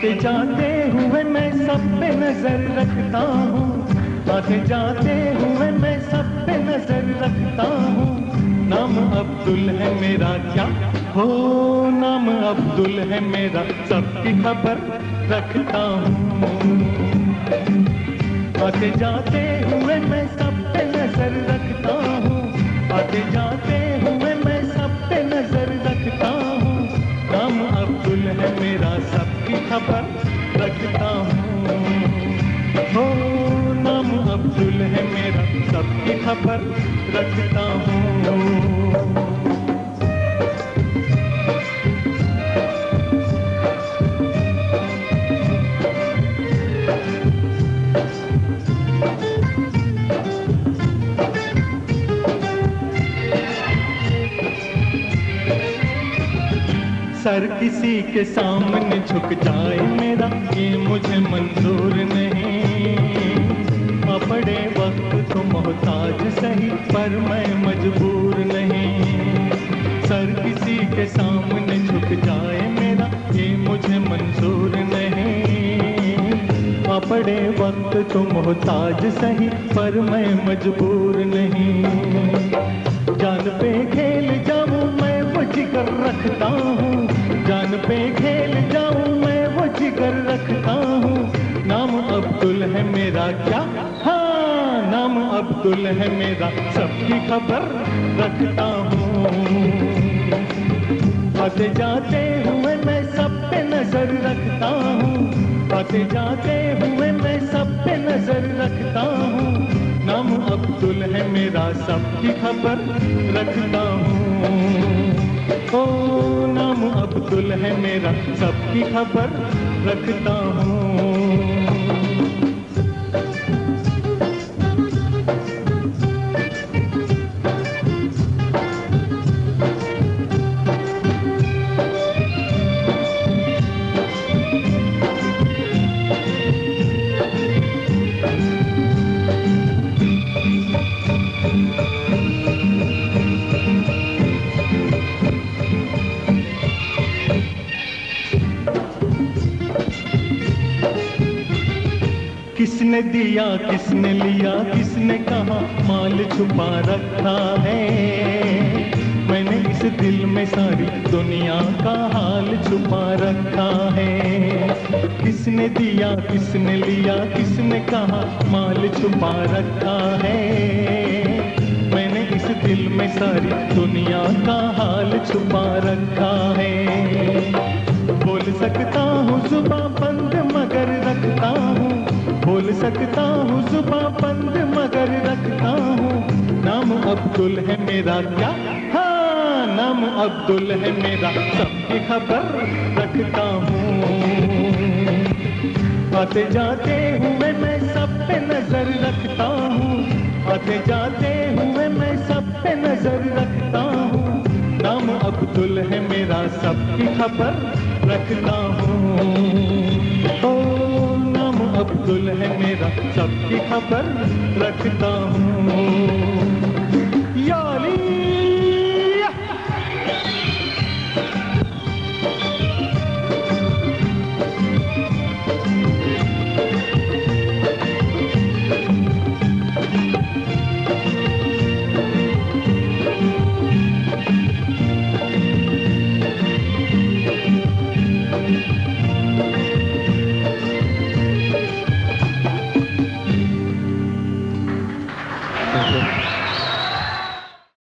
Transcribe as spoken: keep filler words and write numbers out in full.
आते जाते हुए मैं सब पे नजर रखता हूँ, आते जाते हुए मैं सब पे नजर रखता हूँ। नाम अब्दुल है मेरा क्या हो, नाम अब्दुल है मेरा, सबकी खबर रखता हूँ। आते जाते हुए मैं सब पे नजर रखता हूँ, आते जाते हुए मैं सब पे नजर रखता हूँ। नाम अब्दुल है मेरा, सबकी खबर रखता हूँ। हो नाम अब्दुल है मेरा, सबकी खबर रखता हूँ। सर किसी के सामने झुक जाए मेरा, ये मुझे मंजूर नहीं। अपने वक्त तो मोहताज सही, पर मैं मजबूर नहीं। सर किसी के सामने झुक जाए मेरा, ये मुझे मंजूर नहीं। अपने वक्त तो मोहताज सही, पर मैं मजबूर नहीं। जान पे खेल जाऊं मैं वो जिगर रखता हूँ, जान पे खेल जाऊं मैं वो जिगर रखता हूँ। नाम अब्दुल है मेरा क्या, हाँ नाम अब्दुल है मेरा, सबकी खबर रखता हूँ। आते जाते हुए मैं सब पे नजर रखता हूँ, आते जाते हुए मैं सब पे नजर रखता हूँ। नाम अब्दुल है मेरा, सबकी खबर रखता हूँ। ओ नाम अब्दुल है मेरा, सबकी खबर रखता हूँ। किसने दिया किसने लिया, किसने कहा माल छुपा रखा है। मैंने इस दिल में सारी दुनिया का हाल छुपा रखा है। किसने दिया किसने लिया, किसने कहा माल छुपा रखा है। मैंने इस दिल में सारी दुनिया का हाल छुपा रखा है। बोल सकता हूँ जुबां बंद मगर रखता हूँ, बोल सकता हूँ जुबां बंद मगर रखता हूँ। नाम अब्दुल है मेरा क्या, हाँ नाम अब्दुल है मेरा, सबकी खबर रखता हूँ। आते जाते हुए मैं सब पे नजर रखता हूँ, आते जाते हुए मैं सब पे नजर रखता हूँ। नाम अब्दुल है मेरा, सबकी खबर रखता हूँ। ओ नाम अब्दुल है मेरा, सबकी खबर रखता हूँ।